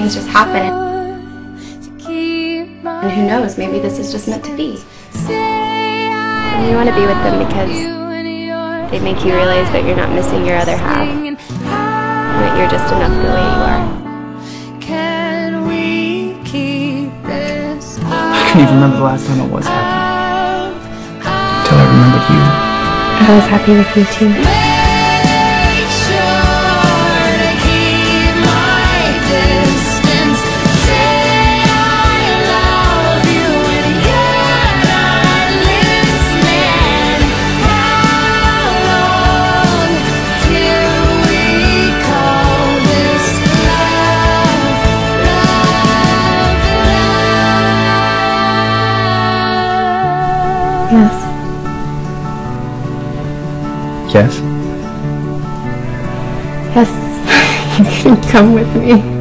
things just happen. And who knows, maybe this is just meant to be. And you want to be with them because they make you realize that you're not missing your other half, and that you're just enough the way you are. I can't even remember the last time I was happy. Until I remembered you. I was happy with you too. Yes. Yes? Yes. You can come with me.